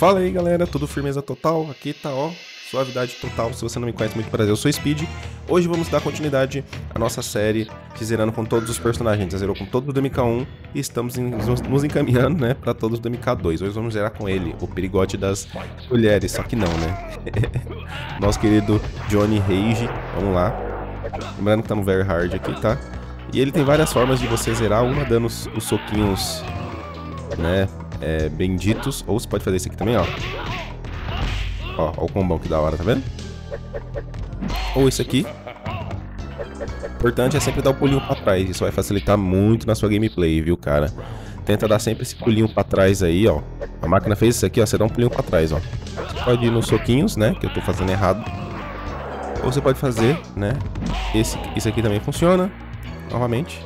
Fala aí galera, tudo firmeza total? Aqui tá ó, suavidade total. Se você não me conhece, muito prazer, eu sou Speed. Hoje vamos dar continuidade à nossa série zerando com todos os personagens. A gente zerou com todos do MK1 e estamos nos encaminhando, né, pra todos do MK2. Hoje vamos zerar com ele, o perigote das mulheres, só que não, né? Nosso querido Johnny Rage, vamos lá. Lembrando que tá no Very Hard aqui, tá? E ele tem várias formas de você zerar, uma dando os soquinhos, né, benditos, ou você pode fazer esse aqui também, ó. Ó o combão que da hora, tá vendo? Ou esse aqui. O importante é sempre dar o pulinho pra trás, isso vai facilitar muito na sua gameplay, viu, cara? Tenta dar sempre esse pulinho pra trás aí, ó. A máquina fez isso aqui, ó, você dá um pulinho pra trás, ó. Você pode ir nos soquinhos, né, que eu tô fazendo errado. Ou você pode fazer, né, esse aqui também funciona, novamente.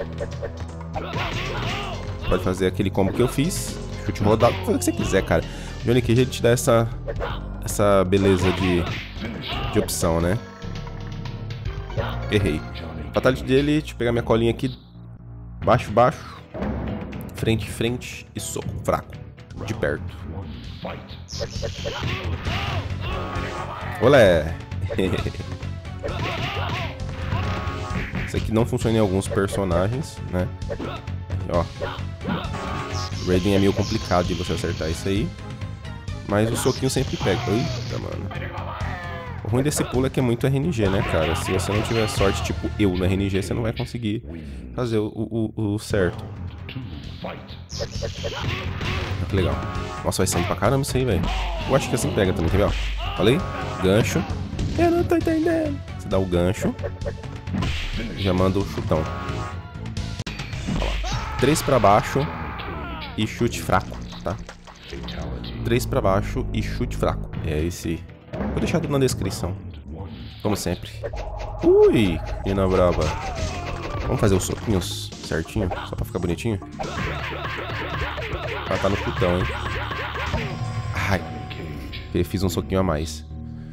Pode fazer aquele combo que eu fiz. Chute rodado, fazer o que você quiser, cara. Johnny Cage, ele te dá essa beleza de opção, né? Errei. Fatality dele, deixa eu pegar minha colinha aqui. Baixo, baixo. Frente, frente e soco fraco. De perto. Olé! Isso aqui não funciona em alguns personagens, né? Ó. Raiden é meio complicado de você acertar isso aí. Mas o soquinho sempre pega. Eita, mano. O ruim desse pulo é que é muito RNG, né, cara? Se você não tiver sorte, tipo eu no RNG, você não vai conseguir fazer o certo. Que legal. Nossa, vai sair pra caramba isso aí, velho. Eu acho que assim pega também, quer ver? Falei? Gancho. Eu não tô entendendo. Você dá o gancho. Já manda o chutão. Olha lá. 3 pra baixo. E chute fraco, tá? 3 pra baixo e chute fraco. É esse. Vou deixar tudo na descrição. Como sempre. Ui, menina brava. Vamos fazer os soquinhos certinho, só pra ficar bonitinho. Ah, tá no chutão, hein? Ai. Eu fiz um soquinho a mais.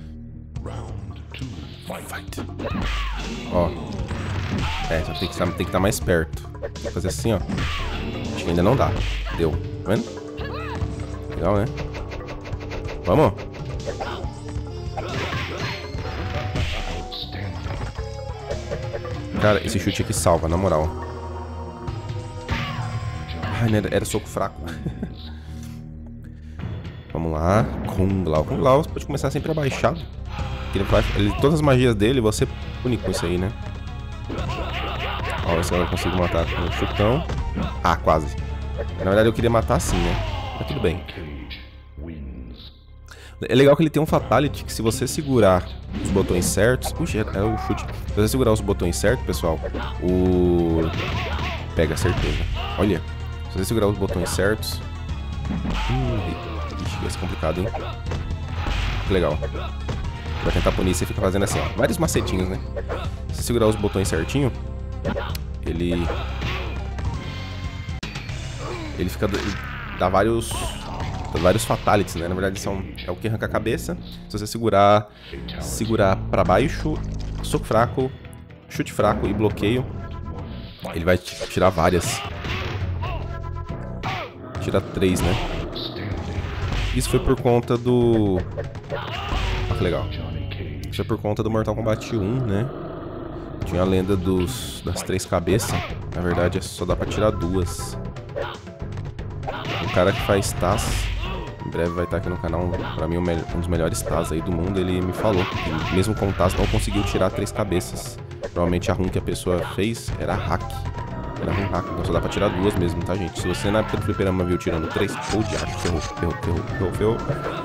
Ó. Só tem que estar mais perto. Vou fazer assim, ó. Acho que ainda não dá. Deu. Tá vendo? Legal, né? Vamos. Cara, esse chute aqui salva, na moral. Ai, era soco fraco. Vamos lá. Kung Lao. Kung Lao, você pode começar sempre abaixado. Todas as magias dele, você pune com isso aí, né? Ó, ver se eu consigo matar com um chutão. Ah, quase. Na verdade eu queria matar assim, né? Mas tudo bem. É legal que ele tem um fatality que se você segurar os botões certos... Puxa, é o chute. Se você segurar os botões certos, pessoal, pega, certeza. Olha. Se você segurar os botões certos... Ixi, vai ser complicado, hein? Que legal. Pra tentar punir, você fica fazendo assim, ó. Vários macetinhos, né? Se você segurar os botões certinho, ele fica... Ele dá vários fatalities, né? Na verdade é o que arranca a cabeça. Se você segurar pra baixo, soco fraco, chute fraco e bloqueio, ele vai tirar várias. Tira 3, né? Isso foi por conta do... Ah, que legal. Isso foi por conta do Mortal Kombat 1, né? Tinha a lenda das 3 cabeças. Na verdade só dá pra tirar 2. O cara que faz Taz, em breve vai estar aqui no canal, pra mim um dos melhores Taz aí do mundo, ele me falou que mesmo com o Taz não conseguiu tirar 3 cabeças. Provavelmente a run que a pessoa fez era hack. Era run hack, então só dá pra tirar 2 mesmo, tá, gente? Se você na época do fliperama viu tirando 3, ou de acho, ferrou.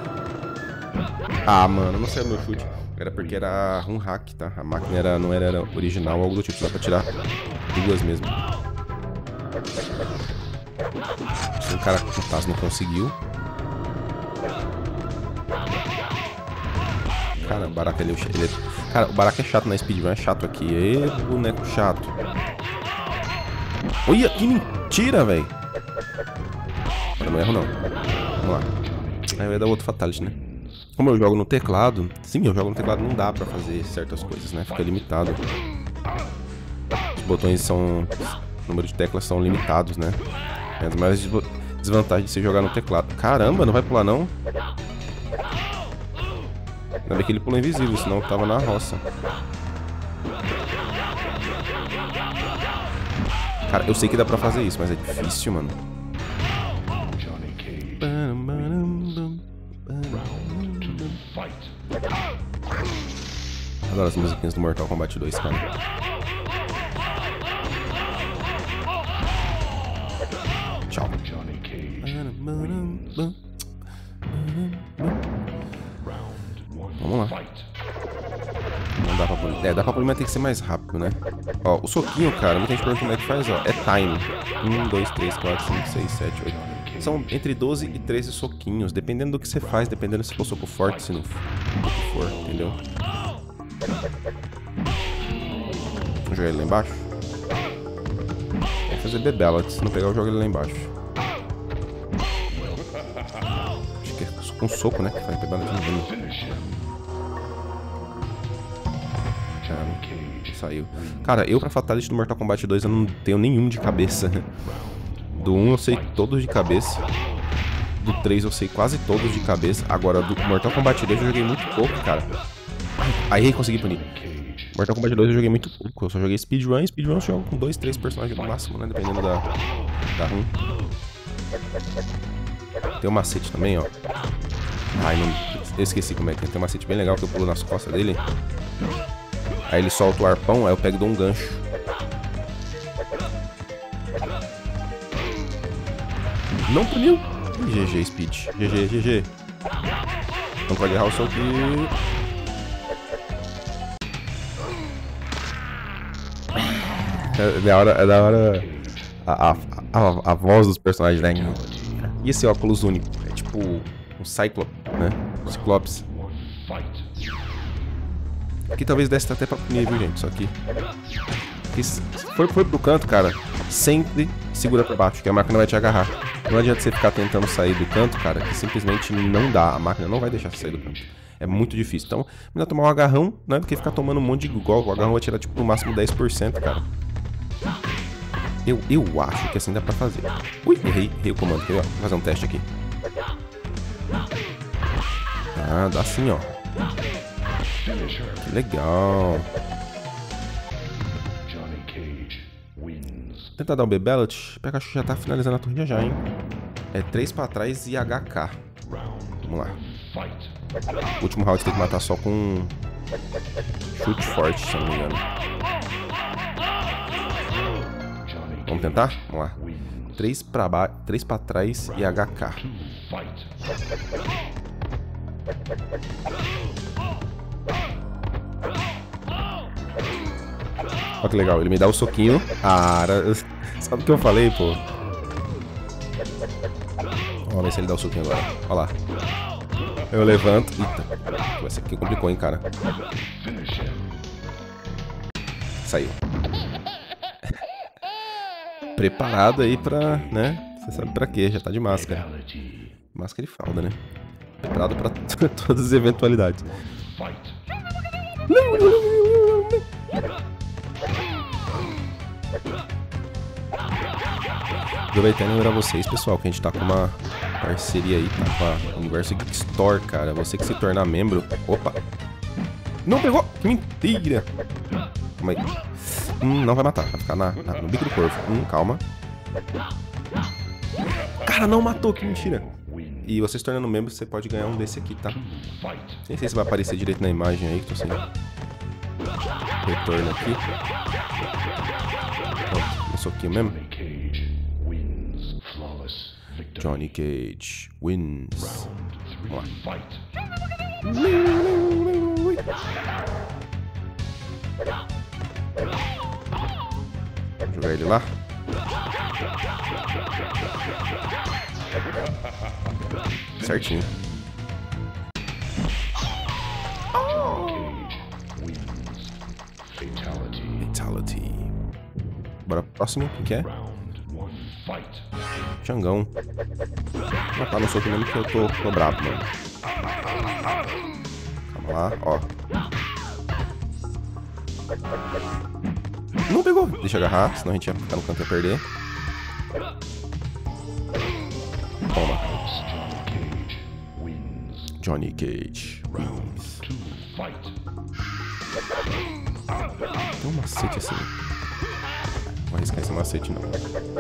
Ah, mano, não saiu meu chute. Era porque era run hack, tá? A máquina não era original, algo do tipo, dá pra tirar 2 mesmo. Se o cara com o Taz não conseguiu. Cara, o Baraka ele é... Cara, o Baraka é chato na speedrun, é chato aqui. Ê, boneco chato. Olha, que mentira, velho. Eu não erro, não. Vamos lá. Aí vai dar outro fatality, né? Como eu jogo no teclado... Sim, eu jogo no teclado, não dá pra fazer certas coisas, né? Fica limitado. Os botões são... O número de teclas são limitados, né? É uma das maiores desvantagens de você jogar no teclado. Caramba, não vai pular, não? Ainda bem que ele pulou invisível, senão tava na roça. Cara, eu sei que dá pra fazer isso, mas é difícil, mano. Adoro as musiquinhas do Mortal Kombat 2, cara. Tchau. Vamos lá. Não dá pra polir. É, dá pra polir, mas tem que ser mais rápido, né? Ó, o soquinho, cara, muita gente pergunta como é que faz, ó. É time. 1, 2, 3, 4, 5, 6, 7, 8. São entre 12 e 13 soquinhos. Dependendo do que você faz, dependendo se for soco forte, se não for, entendeu? Vou jogar ele lá embaixo. Vou fazer bebela. Se não pegar, eu jogo ele lá embaixo. Acho que é com soco, né? Que faz bebela de novo. Saiu. Cara, eu pra Fatality do Mortal Kombat 2 eu não tenho nenhum de cabeça. Do 1 eu sei todos de cabeça. Do 3 eu sei quase todos de cabeça. Agora, do Mortal Kombat 2 eu joguei muito pouco, cara. Aí consegui punir. Mortal Kombat 2 eu joguei muito pouco. Eu só joguei speedrun. E speedrun eu jogo com 2, 3 personagens no máximo, né? Dependendo da run. Tem um macete também, ó. Ai, não... Eu esqueci como é que é. Tem um macete bem legal que eu pulo nas costas dele. Aí ele solta o arpão, aí eu pego e dou um gancho. Não puniu. GG, Speed. GG, GG. Não pode errar o soco. É da hora a voz dos personagens, né? E esse óculos único? É tipo um Cyclops, né? Um Ciclopes. Aqui talvez desse até pra punir, viu, gente? Só que se for pro canto, cara, sempre segura pra baixo, que a máquina vai te agarrar. Não adianta você ficar tentando sair do canto, cara, que simplesmente não dá. A máquina não vai deixar você sair do canto. É muito difícil. Então, melhor tomar um agarrão, né? Porque ficar tomando um monte de golpe. O agarrão vai tirar, tipo, no máximo 10%, cara. Eu acho que assim dá pra fazer. Ui, errei o comando. Vou fazer um teste aqui. Ah, dá sim, ó. Que legal. Tentar dar um B-Bellet. Pikachu já tá finalizando a turma já, hein? É 3 pra trás e HK. Vamos lá. O último round tem que matar só com chute forte, se eu não me engano. Vamos tentar? Vamos lá. 3 pra trás e HK. Olha que legal, ele me dá o soquinho. Ah, sabe o que eu falei, pô? Vamos ver se ele dá o soquinho agora. Olha lá. Eu levanto. Eita, essa aqui complicou, hein, cara. Saiu. Preparado aí pra, né? Você sabe pra quê, já tá de máscara. Máscara e fralda, né? Preparado pra todas as eventualidades. Aproveitando e lembrar vocês, pessoal, que a gente tá com uma parceria aí, tá com a Universo Geek Store, cara. Você que se tornar membro... Opa! Não pegou! Que mentira! Calma aí. Não vai matar, vai ficar no bico do corvo. Calma. Cara, não matou, que mentira! E você se tornando membro, você pode ganhar um desse aqui, tá? Nem sei se vai aparecer direito na imagem aí, que tô sem retorno aqui. Pronto, um soquinho mesmo. Johnny Cage wins. Vamos lá. Vou jogar ele lá. Certinho. Fatality. Bora pro próximo. Quem que é? Xangão. Vou matar no soco mesmo que eu tô bravo, mano. Calma lá, ó. Não pegou. Deixa eu agarrar, senão a gente ia ficar no canto e ia perder. Toma. Johnny Cage wins. Tem um macete assim. Não vou arriscar esse macete, não.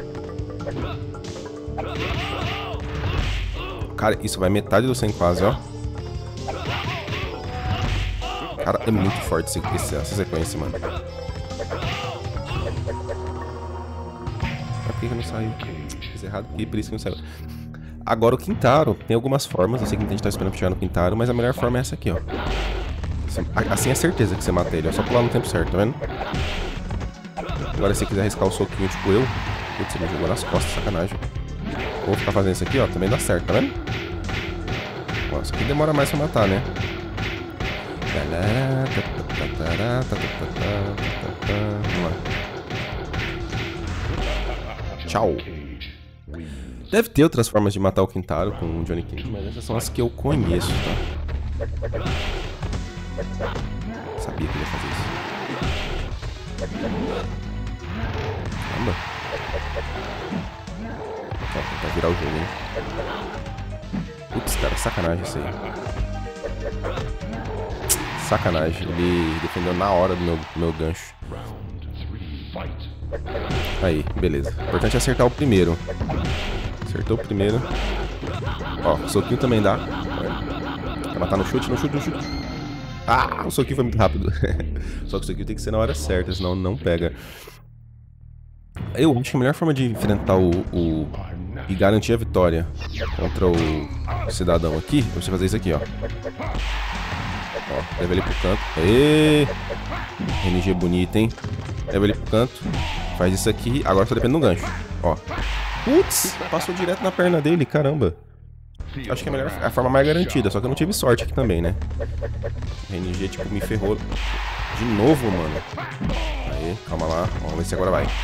Cara, isso vai metade do 100 quase, ó. Cara, é muito forte essa sequência, mano. Por que eu não saiu? Fiz errado e por isso que não saiu. Agora o Quintaro. Tem algumas formas. Eu sei que a gente tá esperando pra chegar no Quintaro, mas a melhor forma é essa aqui, ó. Assim é certeza que você mata ele. É só pular no tempo certo, tá vendo? Agora se você quiser arriscar o soquinho tipo eu. Putz, ele me jogou nas costas, sacanagem. Vou ficar fazendo isso aqui, ó. Também dá certo, tá vendo? Ó, isso aqui demora mais pra matar, né? Vamos lá. Tchau. Deve ter outras formas de matar o Quintaro com o Johnny Cage, mas essas são as que eu conheço, tá? Sabia que ele ia fazer isso. Caramba. Ó, tentar virar o jogo, hein? Putz, cara, sacanagem isso aí. Sacanagem, ele defendeu na hora do meu gancho. Aí, beleza. O importante é acertar o primeiro. Acertou o primeiro. Ó, o soquinho também dá. Vai matar no chute, no chute, no chute. Ah, o soquinho foi muito rápido. Só que o soquinho tem que ser na hora certa, senão não pega. Eu acho que a melhor forma de enfrentar e garantir a vitória contra o cidadão aqui é você fazer isso aqui, ó. Ó, leva ele pro canto. Êêê! RNG bonita, hein? Leva ele pro canto. Faz isso aqui. Agora só depende do gancho. Ó. Putz! Passou direto na perna dele, caramba. Acho que é a forma mais garantida. Só que eu não tive sorte aqui também, né? O RNG, tipo, me ferrou de novo, mano. Aí, calma lá. Vamos ver se agora vai.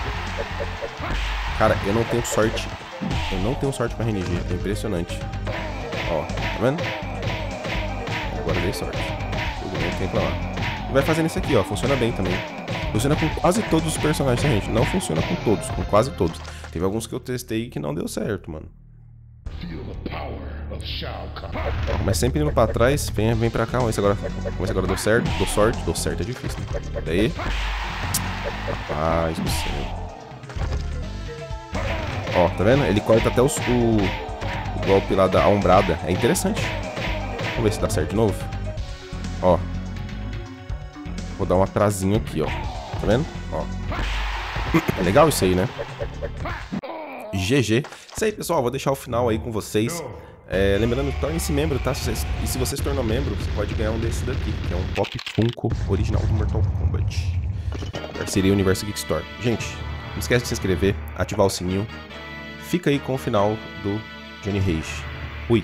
Cara, eu não tenho sorte. Eu não tenho sorte com a RNG. É impressionante. Ó, tá vendo? Agora dei sorte. Tudo bem, tem que reclamar. E vai fazendo isso aqui, ó. Funciona bem também. Funciona com quase todos os personagens, gente. Não funciona com todos, com quase todos. Teve alguns que eu testei que não deu certo, mano. Mas sempre indo pra trás, vem pra cá. Vamos ver se agora deu certo. Dou sorte. Dou certo é difícil, né? Daí. Rapaz do céu. Ó, tá vendo? Ele corta até o golpe lá da ombrada. É interessante. Vamos ver se dá certo de novo. Ó. Vou dar um atrasinho aqui, ó. Tá vendo? Ó. É legal isso aí, né? GG. Isso aí, pessoal. Vou deixar o final aí com vocês. Lembrando, torne-se membro, tá? E se você se tornou membro, você pode ganhar um desse daqui, que é um Pop Funko original do Mortal Kombat. Parceria Universo Geek Store. Gente, não esquece de se inscrever, ativar o sininho. Fica aí com o final do Johnny Cage. Fui.